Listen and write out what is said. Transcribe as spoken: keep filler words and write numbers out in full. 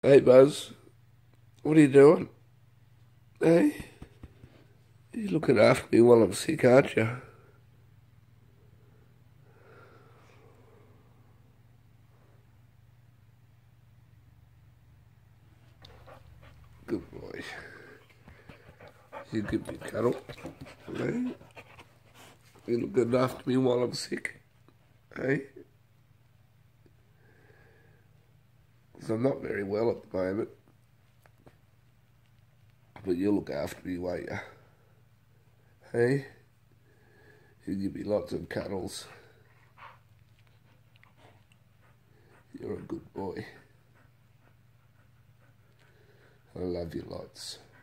Hey, Buzz, what are you doing? Hey, you're looking after me while I'm sick, aren't you? Good boy. You give me a cuddle. Hey, you looking after me while I'm sick. Hey, 'cause I'm not very well at the moment. But you look after me, won't you? Hey, you give me lots of cuddles. You're a good boy. I love you lots.